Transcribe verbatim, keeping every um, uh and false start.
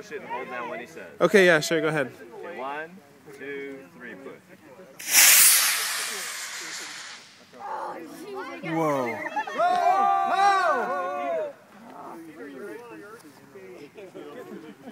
push it and hold down when he says. Okay, yeah, sure, go ahead. Okay, one, two, three, push. Whoa.